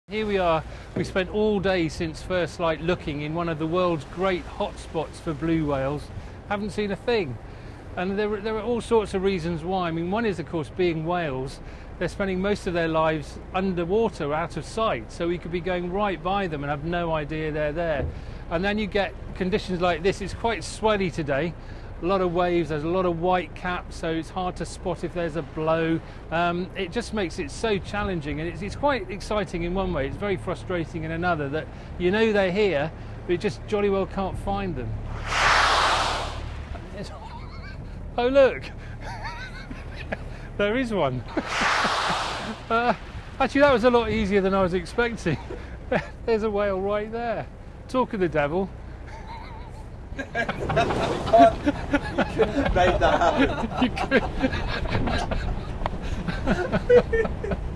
Here we are. We spent all day since first light looking in one of the world's great hotspots for blue whales. Haven't seen a thing. And there are all sorts of reasons why. I mean, one is, of course, being whales. They're spending most of their lives underwater, out of sight. So we could be going right by them and have no idea they're there. And then you get conditions like this. It's quite swelly today. A lot of waves, there's a lot of white caps, so it's hard to spot if there's a blow. It just makes it so challenging, and it's quite exciting in one way. It's very frustrating in another, that you know they're here, but you just jolly well can't find them. Oh look, there is one. Actually, that was a lot easier than I was expecting. There's a whale right there. Talk of the devil. You couldn't have made that happen. You could.